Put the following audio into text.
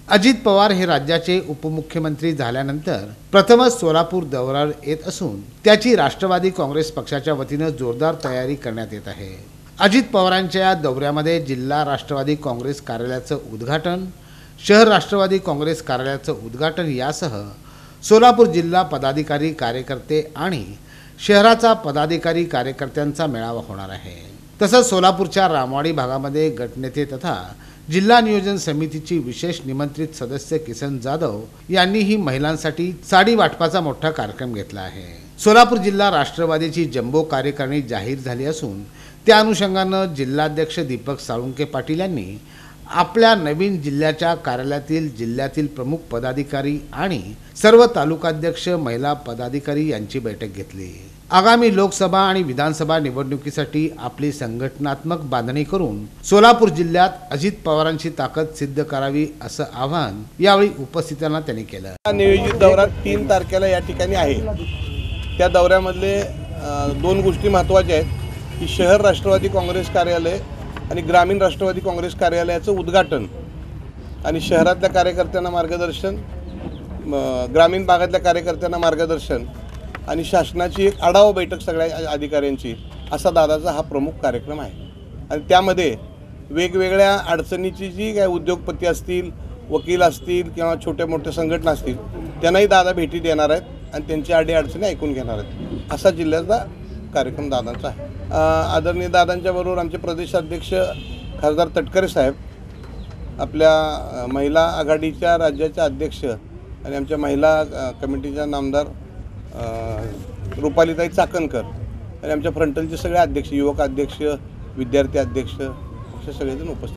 अजित पवार हे राज्याचे उपमुख्यमंत्री झाल्यानंतर प्रथमच सोलापूर दौऱ्यावर येत असून त्याची राष्ट्रवादी काँग्रेस पक्षाच्या वतीने जोरदार तयारी करण्यात येत आहे। अजित पवारांच्या या दौऱ्यामध्ये जिल्हा राष्ट्रवादी काँग्रेस कार्यालयाचं उद्घाटन, शहर राष्ट्रवादी काँग्रेस कार्यालयाचं उद्घाटन यासह सोलापूर जिल्हा पदाधिकारी कार्यकर्ते आणि शहराचा पदाधिकारी कार्यकर्त्यांचा मेळावा होणार आहे। तसंच सोलापूरच्या रामवाडी भागामध्ये गटनेते तथा जिल्हा नियोजन समितीची विशेष निमंत्रित सदस्य किसन जाधव यांनीही महिलांसाठी साडी वाटपाचा मोठा कार्यक्रम घेतला आहे। सोलापूर जिल्हा राष्ट्रवादीची जम्बो कार्यकारिणी जाहीर झाली असून त्या अनुषंगाने जिल्हाध्यक्ष दीपक साळुंके पाटील यांनी आपल्या नवीन जिल्ह्याच्या कार्यालयातील जिल्ह्यातील प्रमुख पदाधिकारी आणि सर्व तालुकाध्यक्ष महिला पदाधिकारी यांची बैठक घेतली। आगामी लोकसभा आणि विधानसभा निवडणुकीसाठी आपली संघटनात्मक बांधणी करून सोलापूर जिल्ह्यात अजित पवारांची ताकद सिद्ध करावी असं आवाहन यावेळी उपस्थितांना त्यांनी केलं। नियोजित दौरा 3 तारखेला या ठिकाणी आहे। त्या दौऱ्यामधले 2 गोष्टी महत्त्वाच्या आहेत की शहर राष्ट्रवादी काँग्रेस कार्यालय आणि ग्रामीण राष्ट्रवादी काँग्रेस कार्यालयाचं उद्घाटन आणि शहरातल्या कार्यकर्त्यांना मार्गदर्शन, ग्रामीण भागातल्या कार्यकर्त्यांना मार्गदर्शन आणि शासनाची एक आढावा बैठक सगळ्या अधिकाऱ्यांची असा दादाचा हा प्रमुख कार्यक्रम आहे। आणि त्यामध्ये वेगवेगळ्या अडचणीची जी काय उद्योगपती असतील, वकील असतील किंवा छोट्या मोठ्या संघटना असतील त्यांनाही दादा भेटी देणार आहेत आणि त्यांची अडचणी ऐकून घेणार आहेत असा जिल्ह्याचा कार्यक्रम दादांचा आहे। आदरणीय दादांच्या बरोबर आमचे प्रदेशाध्यक्ष खासदार तटकरे साहेब, आपल्या महिला आघाडीच्या राज्याच्या अध्यक्ष आणि आमच्या महिला कमिटीच्या नामदार रुपालीताई चाकणकर आणि आमच्या फ्रंटलचे सगळे अध्यक्ष, युवक अध्यक्ष, विद्यार्थी अध्यक्ष असे सगळेजण उपस्थित।